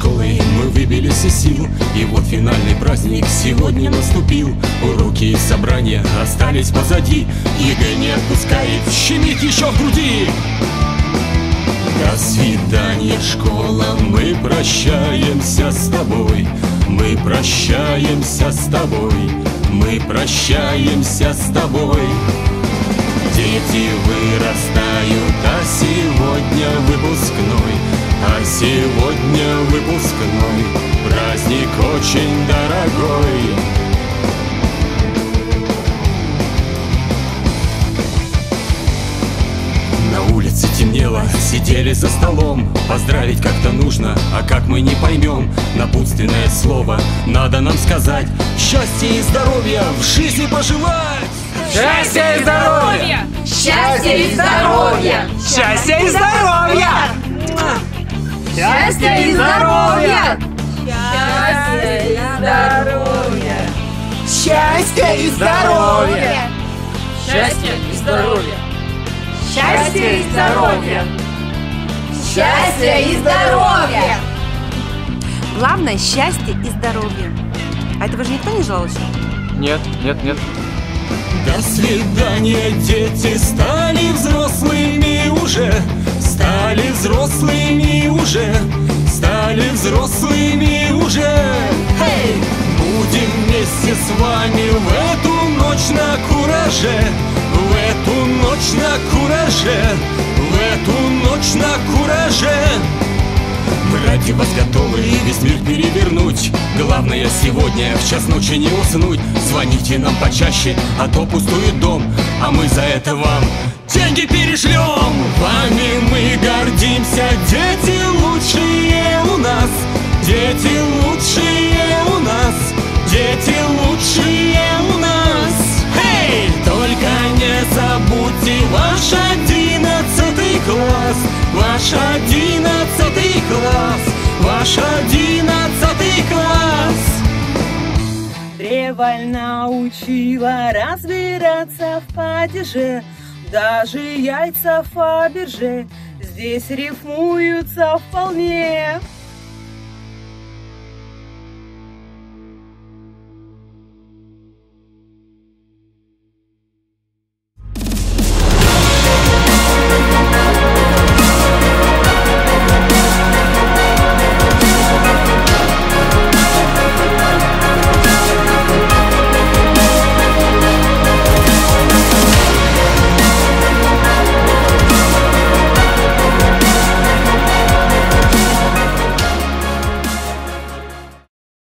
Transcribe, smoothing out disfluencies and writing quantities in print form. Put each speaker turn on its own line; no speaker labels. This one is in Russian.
школы мы выбились из сил, и вот финальный праздник сегодня наступил. Уроки и собрания остались позади, ЕГЭ не отпускает, щемит еще в груди. До свидания, школа, мы прощаемся с тобой. Мы прощаемся с тобой. Мы прощаемся с тобой. Дети вырастают, а сегодня выпускной. А сегодня выпускной. Праздник очень дорогой. На улице темнело, сидели за столом. Поздравить как-то нужно, а как мы не поймем. Напутственное слово надо нам сказать. Счастья и здоровья в жизни пожелать.
Счастья и здоровья!
Счастья и здоровья!
Счастья и здоровья!
Счастья и здоровья!
Счастья и здоровья!
Счастья и здоровья! Счастья и здоровья! Счастья и здоровья!
Главное — счастье и здоровье. А этого же никто не желал еще?
Нет.
До свидания, дети, стали взрослыми уже. Стали взрослыми уже. Стали взрослыми уже. Hey! Будем вместе с вами в эту ночь на кураже. В эту ночь на кураже. В эту ночь на кураже. Мы ради вас готовы весь мир перевернуть. Главное сегодня в час ночи не уснуть. Звоните нам почаще, а то пустует дом. А мы за это вам деньги перешлем. Вами мы гордимся, дети лучшие у нас. Дети лучшие у нас. Дети лучшие у нас. Эй, только не забудьте ваш 11 класс. Ваш 11 класс. Ваш 11 класс.
Реваль научила разбираться в падеже. Даже яйца Фаберже здесь рифмуются вполне.